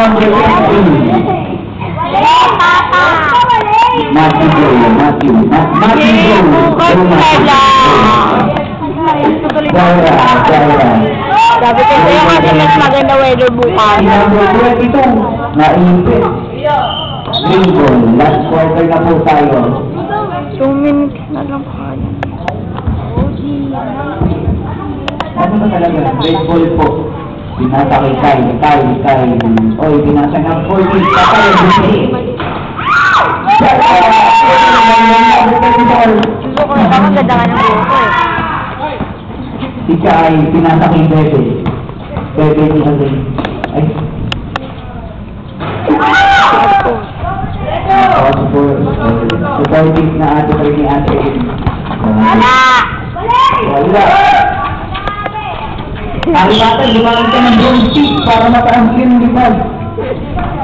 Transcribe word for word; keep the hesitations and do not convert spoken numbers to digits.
number eighteen. Matthew Joe, Matthew. Matthew Joe. Jaira, Jaira. Sabi ko sa'yo kasi mas maganda weather bukas. Number twenty-two, naipit. Lincoln, last quarter na po tayo. two minutes na lang kaya. Ano ba talaga? Red ball po. Binasa kay Kay, Kay, Kay. Oy, binasa ng forty. Kapag yung buti. Gusto ko na ako ganda nga ng buko eh. Si Kay, binasa kay Bebe. Bebe, di kasi. Ay. Ako, support. Supportive na ate pa ni ate. Wala! Wala. Ang bata, lumalang ka ng drone seat para mataang yung lipad.